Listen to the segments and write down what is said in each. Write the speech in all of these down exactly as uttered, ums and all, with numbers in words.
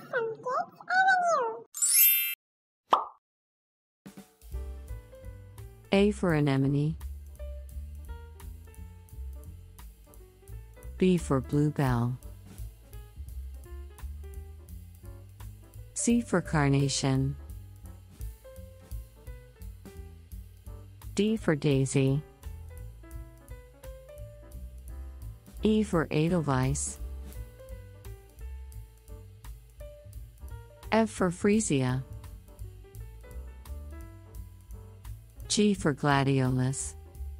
from Kids Avenue. A for anemone. B for bluebell. C for carnation. D for daisy. E for edelweiss. F for freesia. G for gladiolus.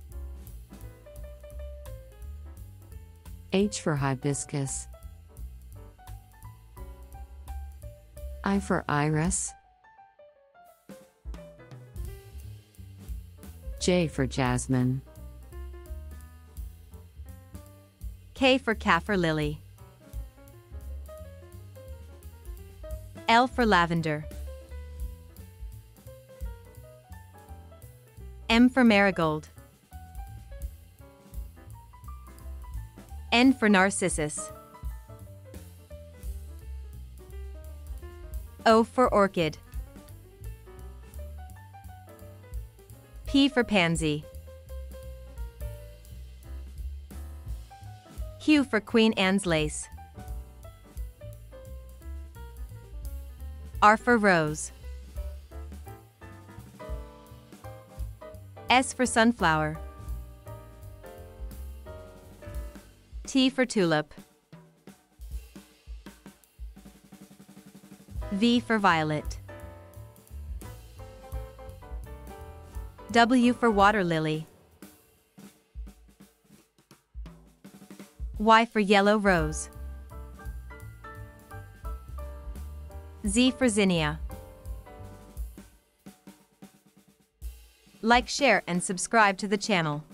H for hibiscus. I for iris. J for jasmine. K for kaffir lily. L for lavender. M for marigold. N for narcissus. O for orchid. P for pansy. Q for Queen Anne's lace. R for rose. S for sunflower. T for tulip. V for violet. W for water lily. Y for yellow rose. Z for zinnia. Like, share, and subscribe to the channel.